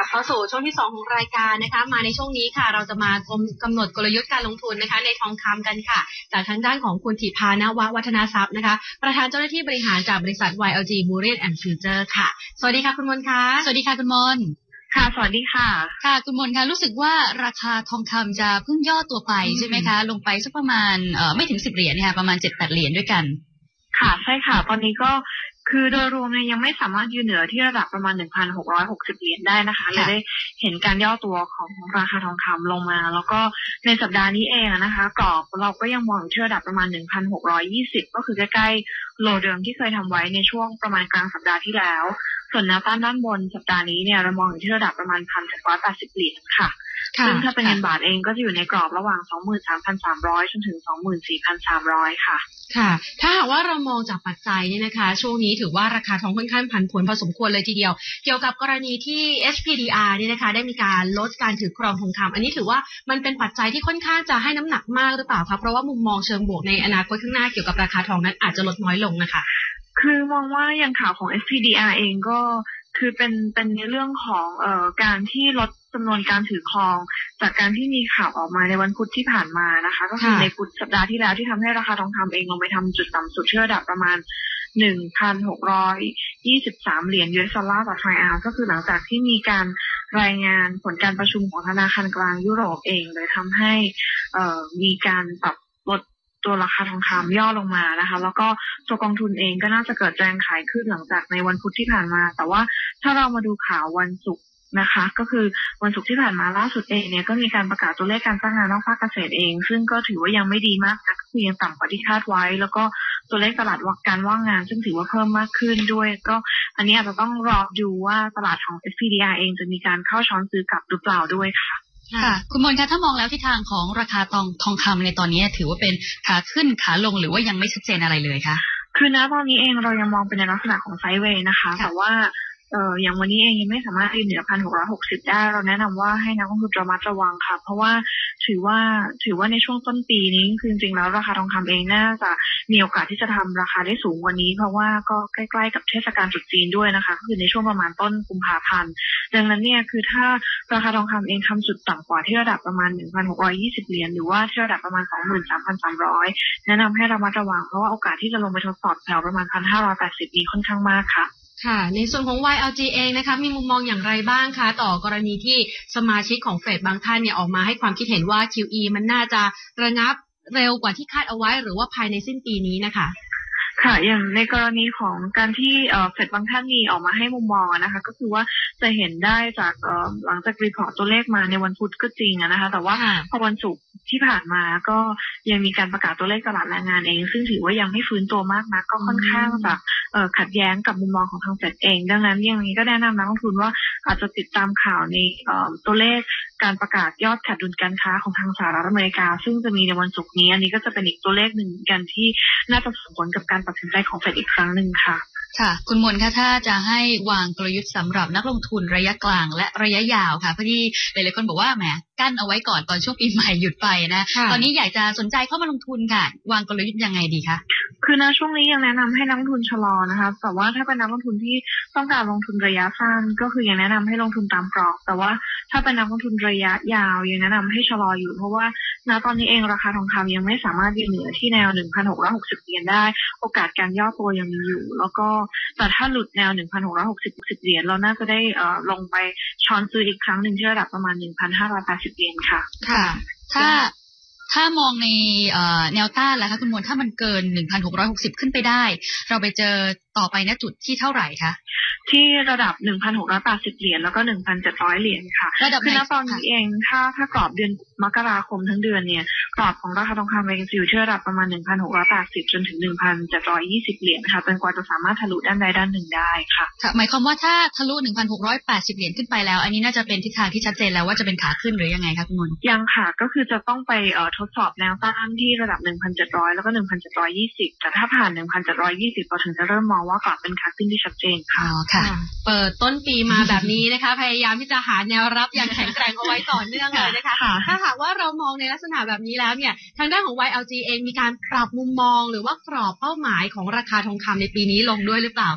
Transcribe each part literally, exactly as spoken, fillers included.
เข้าสู่ช่วงที่สองของรายการนะคะมาในช่วงนี้ค่ะเราจะมากำหนดกลยุทธ์การลงทุนนะคะในทองคำกันค่ะจากทางด้านของคุณถิภานววัฒนาทรัพย์นะคะประธานเจ้าหน้าที่บริหารจากบริษัท วาย แอล จี Bullion and Future ค่ะสวัสดีค่ะคุณมนค่ะสวัสดีค่ะคุณมนค่ะสวัสดีค่ะค่ะคุณมนค่ะรู้สึกว่าราคาทองคำจะเพิ่งย่อตัวไปใช่ไหมคะลงไปสักประมาณเอ่อไม่ถึงสิบเหรียญค่ะประมาณ เจ็ดแปด เหรียญด้วยกันค่ะใช่ค่ะตอนนี้ก็คือโดยรวมเนี่ยยังไม่สามารถยืนเหนือที่ระดับประมาณ หนึ่งพันหกร้อยหกสิบ เหรียญได้นะคะเลยได้เห็นการย่อตัวของราคาทองคำลงมาแล้วก็ในสัปดาห์นี้เองนะคะกรอบเราก็ยังมองที่ระดับประมาณ หนึ่งพันหกร้อยยี่สิบ ก็คือใกล้ๆโลเดิมที่เคยทำไว้ในช่วงประมาณกลางสัปดาห์ที่แล้วส่วนแนวต้านด้านบนสัปดาห์นี้เนี่ยเรามองอยู่ที่ระดับประมาณ หนึ่งพันเจ็ดร้อยแปดสิบ เหรียญค่ะซึ่งถ้าเป็นเงินบาทเองก็จะอยู่ในกรอบระหว่าง สองหมื่นสามพันสามร้อย จนถึง สองหมื่นสี่พันสามร้อย ค่ะค่ะถ้าหากว่าเรามองจากปัจจัยเนี่ยนะคะช่วงนี้ถือว่าราคาทองค่อนข้างผันผวนพอสมควรเลยทีเดียวเกี่ยวกับกรณีที่ เอช พี ดี อาร์ เนี่ยนะคะได้มีการลดการถือครองทองคำอันนี้ถือว่ามันเป็นปัจจัยที่ค่อนข้างจะให้น้ำหนักมากหรือเปล่าคะเพราะว่ามุมมองเชิงบวกในอนาคตข้างหน้าเกี่ยวกับราคาทองนั้นอาจจะลดน้อยลงนะคะคือมองว่าอย่างข่าวของ เอช พี ดี อาร์ เองก็คือเป็นเป็นในเรื่องของเอ่อการที่ลดจำนวนการถือครองจากการที่มีข่าวออกมาในวันพุธที่ผ่านมานะคะก็คือในพุธสัปดาห์ที่แล้วที่ทำให้ราคาทองคำเองลงไปทำจุดต่ำสุดที่ระดับประมาณ หนึ่งพันหกร้อยยี่สิบสาม เหรียญ ยู เอส ดอลลาร์ต่อทรอยออนซ์ก็คือหลังจากที่มีการรายงานผลการประชุมของธนาคารกลางยุโรปเองเลยทำให้เอ่อมีการปรับลดตัวราคาทองคำย่อลงมานะคะแล้วก็ตัวกองทุนเองก็น่าจะเกิดแรงขายขึ้นหลังจากในวันพุธที่ผ่านมาแต่ว่าถ้าเรามาดูข่าววันศุกร์นะคะก็คือวันศุกร์ที่ผ่านมาล่าสุดเองเนี่ยก็มีการประกาศตัวเลขการจ้างงานนอกภาคเกษตรเองซึ่งก็ถือว่ายังไม่ดีมากนักคือยังต่ำกว่าที่คาดไว้แล้วก็ตัวเลขตลาดการว่างงานซึ่งถือว่าเพิ่มมากขึ้นด้วยก็อันนี้อาจจะต้องรอดูว่าตลาดของ เอส พี ดี อาร์ เองจะมีการเข้าช้อนซื้อกลับหรือเปล่าด้วยค่ะค่ะคุณมนคะถ้ามองแล้วทิศทางของราคาทองทองคำในตอนนี้ถือว่าเป็นขาขึ้นขาลงหรือว่ายังไม่ชัดเจนอะไรเลยคะคือณตอนนี้เองเรายังมองเป็นในลักษณะของไซด์เวย์นะคะแต่ว่าเอ่ออย่างวันนี้เองยังไม่สามารถยืนเหนือ หนึ่งพันหกร้อยหกสิบ ได้เราแนะนำว่าให้นักลงทุนระมัดระวังค่ะเพราะว่าถือว่าถือว่าในช่วงต้นปีนี้คือจริงๆแล้วราคาทองคำเองน่าจะมีโอกาสที่จะทำราคาได้สูงกว่านี้เพราะว่าก็ใกล้ๆกับเทศกาลตรุษจีนด้วยนะคะคือในช่วงประมาณต้นกุมภาพันธ์ดังนั้นเนี่ยคือถ้าราคาทองคำเองทำจุดต่ำกว่าที่ระดับประมาณ หนึ่งพันหกร้อยยี่สิบ เหรียญหรือว่าที่ระดับประมาณ สองหมื่นสามพันสามร้อย แนะนำให้ระมัดระวังเพราะว่าโอกาสที่จะลงไปทดสอบแถวประมาณ หนึ่งพันห้าร้อยแปดสิบ นี้ค่อนข้างมากค่ะค่ะในส่วนของ วาย แอล จี เองนะคะมีมุมมองอย่างไรบ้างคะต่อกรณีที่สมาชิกของเฟดบางท่านเนี่ยออกมาให้ความคิดเห็นว่า คิว อี มันน่าจะระงับเร็วกว่าที่คาดเอาไว้หรือว่าภายในสิ้นปีนี้นะคะค่ะอย่างในกรณีของการที่เฟดบางท่านมีออกมาให้มุมมองนะคะก็คือว่าจะเห็นได้จากหลังจากรีพอร์ตตัวเลขมาในวันพุธก็จริงนะคะแต่ว่าพอวันศุกร์ที่ผ่านมาก็ยังมีการประกาศตัวเลขตลาดแรงงานเองซึ่งถือว่ายังไม่ฟื้นตัวมากนักก็ค่อนข้างจะขัดแย้งกับมุมมองของทางเฟดเองดังนั้นอย่างนี้ก็แนะนำนักลงทุนว่าอาจจะติดตามข่าวในตัวเลขการประกาศยอดขาดดุลการค้าของทางสหรัฐอเมริกาซึ่งจะมีในวันศุกร์นี้อันนี้ก็จะเป็นอีกตัวเลขหนึ่งกันที่น่าจะส่งผลกับการตัดสินใจของเฟดอีกครั้งหนึ่งค่ะค่ะคุณมนคะถ้าจะให้วางกลยุทธ์สำหรับนักลงทุนระยะกลางและระยะยาวค่ะพอดีหลายๆคนบอกว่าแหมกั้นเอาไว้ก่อนตอนช่วงปีใหม่หยุดไปนะตอนนี้อยากจะสนใจเข้ามาลงทุนค่ะวางกลยุทธ์ยังไงดีคะคือณช่วงนี้ยังแนะนำให้นักลงทุนชะลอนะคะแต่ว่าถ้าเป็นนักลงทุนที่ต้องการลงทุนระยะสั้นก็คือยังแนะนำให้ลงทุนตามกรอบแต่ว่าถ้าเป็นนักลงทุนระยะยาวยังแนะนำให้ชะลออยู่เพราะว่าณตอนนี้เองราคาทองคำยังไม่สามารถยืนเหนือที่แนว หนึ่งพันหกร้อยหกสิบ เหรียญได้โอกาสการย่อตัวยังมีอยู่แล้วก็แต่ถ้าหลุดแนว หนึ่งพันหกร้อยหกสิบ เหรียญเราน่าจะได้เอ่อลงไปช้อนซื้ออีกครั้งหนึ่งที่ระดับประมาณ หนึ่งพันห้าร้อยแปดสิบ เหรียญค่ะค่ะถ้าถ้ามองในแนวต้านแล้วคะคุณมนถ้ามันเกิน หนึ่งพันหกร้อยหกสิบ ขึ้นไปได้เราไปเจอต่อไปณจุดที่เท่าไหร่คะที่ระดับ หนึ่งพันหกร้อยแปดสิบ เหรียญแล้วก็ หนึ่งพันเจ็ดร้อย เหรียญค่ะคือณตอนนี้เองถ้าถ้ากรอบเดือนมกราคมทั้งเดือนเนี่ยกรอบของราคาทองคำเองจะอยู่ที่ระดับประมาณ หนึ่งพันหกร้อยแปดสิบ จนถึง หนึ่งพันเจ็ดร้อยยี่สิบ เหรียญค่ะจนกว่าจะสามารถทะลุด้านใดด้านหนึ่งได้ค่ะค่ะหมายความว่าถ้าทะลุ หนึ่งพันหกร้อยแปดสิบ เหรียญขึ้นไปแล้วอันนี้น่าจะเป็นทิศทางที่ชัดเจนแล้วว่าจะเป็นขาขึ้นหรือยังไงคะคุณมนยังค่ะก็คือจะต้องไปเอ่อทดสอบแนวต้านที่ระดับ หนึ่งพันเจ็ดร้อย แล้วก็ หนึ่งพันเจ็ดร้อยยี่สิบ แต่ถ้าผ่าน หนึ่งพันเจ็ดร้อยยี่สิบเราถึงจะเริ่มมองว่ากรอบเป็นขาขึ้นที่ชัดเจนค่ะอ๋อค่ะเปิดต้นปีมาแบบนี้นะคะพยายามที่จะหาแนวรับอย่างแข็งแกร่งเอาไว้ต่อเนื่องเลยนะคะถ้าหากว่าเรามองในลักษณะแบบนี้แล้วเนี่ยทางด้านของ วาย แอล จี เองมีการปรับมุมมองหรือว่ากรอบเป้าหมายของราคาทองคำในปีนี้ลงด้วยหรือเปล่าคะ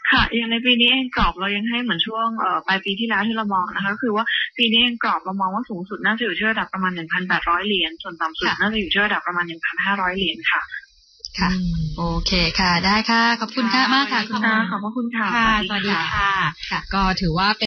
ค่ะอย่างในปีนี้เองกรอบเรายังให้เหมือนช่วงเอ่อปลายปีที่แล้วที่เรามองนะคะก็คือว่าปีนี้เองกรอบเรามองว่าสูงสุดน่าจะอยู่ที่ระดับประมาณ หนึ่งพันแปดร้อย เหรียญส่วนต่ำสุดน่าจะอยู่ที่ระดับประมาณ หนึ่งพันห้าร้อย เหรียญค่ะค่ะโอเคค่ะได้ค่ะขอบคุณค่ะมากค่ะคุณค่ะขอบพระคุณค่ะสวัสดีค่ะก็ถือว่า